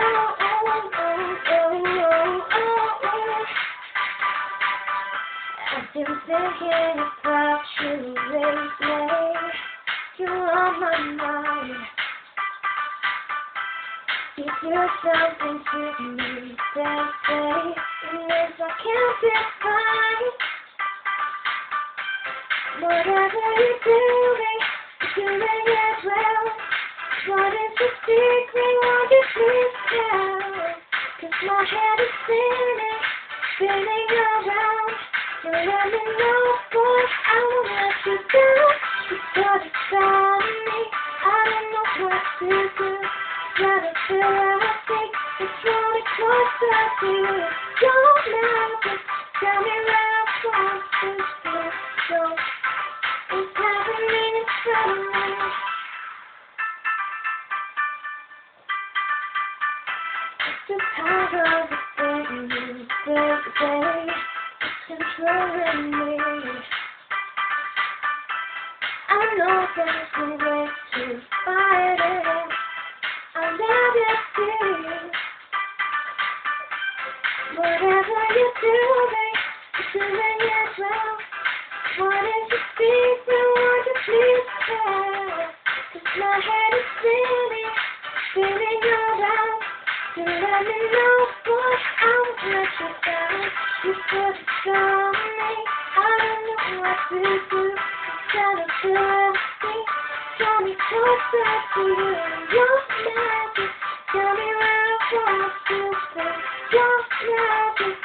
I've been thinking about you lately. You're on my mind. You do something to me that day, and if I can't define whatever you're doing it well. What is the secret? Won't you please tell? 'Cause my head is spinning around. You let me know, boy, I won't let you down. You put it on me, I don't know what to do. Gotta feel everything, it's running closer to you. Don't matter, tell me where I'm supposed to go. It's happening in front of me. It's the power of the thing you say, it's controlling me. I know there's no way to fight it. I'll let it be. Whatever you're doing it well. What is the secret? Won't you please tell? 'Cause my head is spinning around. You let me know, boy, I won't let you down. You put it on me, I don't know what to do. Trying to feel everything, draw me closer to you. Your magic, tell me where I'm supposed to go. Your magic.